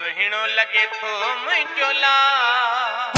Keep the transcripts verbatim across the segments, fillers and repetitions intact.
सुहिणो लगे थो मुंहिंजो लाल,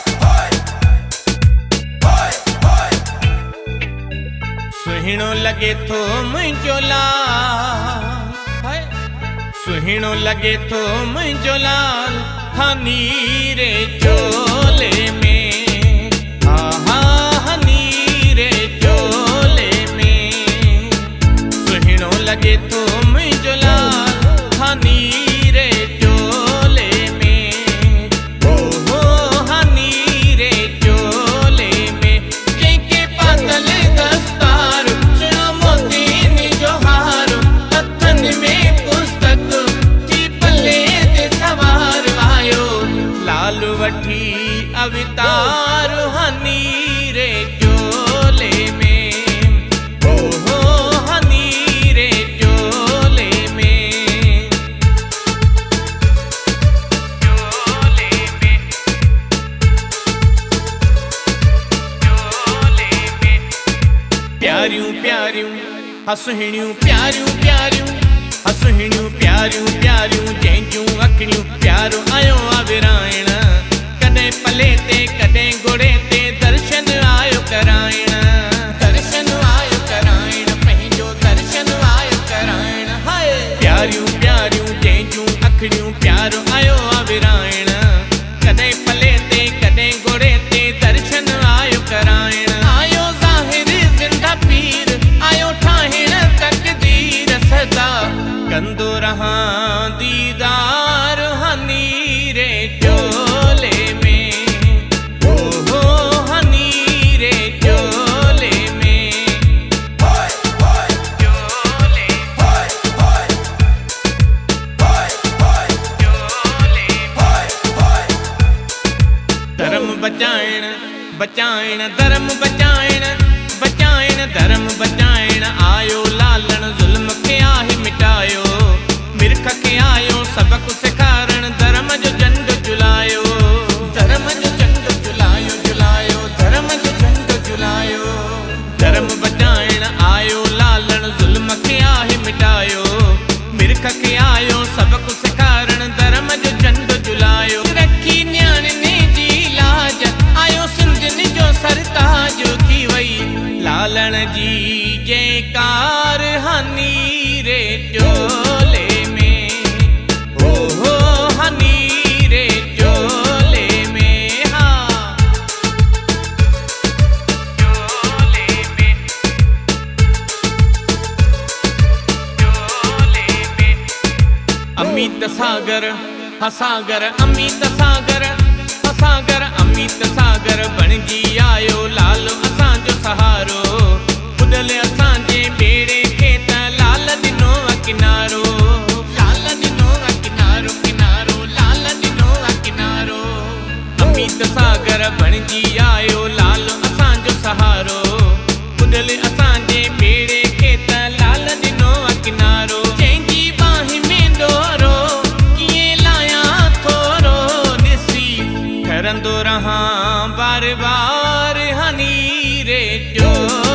सुहिणो लगे थो मुंहिंजो लाल, सुहिणो लगे थो मुंहिंजो लाल हनी रे झोले में, आहा हनी रे झोले में, सुहिणो लगे थो मुंहिंजो लाल हनी रे झोले में, ओहो हनी रे झोले में, जंहिंखे पातल दस्तार सुहिणो मोतीअ जो हार, हथनि में पुस्तक थी पले ते सवार आयो, लाल वठी अवतार हनी रे झोले में, ओहो हनी रे झोले में, झोले में, झोले में, प्यारियूं प्यारियूं हसुहिणियूं प्यारियूं प्यारियूं हसुहिणियूं प्यारियूं प्यारियूं, जंहिंजूं अखियूं प्यारो आयो आ विराइण, कॾहिं पले ते कॾहिं घोड़े ते दर्शन आयो कराइण, दर्शन आयो कराइण, पंहिंजो दर्शन आयो कराइण, हाय प्यारियूं प्यारियूं जंहिंजूं अखियूं प्यारो आयो आ विराइण, कॾहिं पले ते कॾहिं घोड़े ते दर्शन आयो कराइण, आयो ज़ाहिर ज़िंदा पीर आयो ठाहिण तकदीर सदा, कंदो रहां दीदार हनी रे झोले में, ओहो हनी रे झोले में, झोले धर्म बचाइण बचाइण धर्म बचाइण बचाइण धर्म बचाइण, आयो लालण ज़ुल्म खे आहे मिटायो, मिर्ख खे आयो सबक सेखारण, धर्म जो झंडो झुलायो, धर्म जो झंडो झुलायो झुलायो धर्म जो झंडो झुलायो, धर्म बचाइण आयो लालण ज़ुल्म खे आहे मिटायो, मिर्ख खे आयो सबक सेखारण, धर्म जो झंडो झुलायो, रखी न्याणियुनि जी लाज आयो सिंधियुनि जो सरताज थी वई, लालण जी जयकार हनी रे झोले में, ओहो हनी रे झोले में, हाँ झोले में, झोले में, अमित सागर हसागर अमित सागर हसागर अमित सागर बणजी आयो लाल असांजो सहारो, ॿुधल असांजे बेड़े खे त लाल ॾिनो आहे किनारो, लाल ॾिनो आहे किनारो किनारो लाल ॾिनो आहे किनारो, अमित सागर बणजी आयो लाल असांजो सहारो, ॿुधल असांजे बेड़े खे त लाल ॾिनो आहे किनारो, जंहिंजी बाहि में डोरो कीअं लायां थोरो ॾिसी, ठरंदो रहां बार बार हनी रे झोले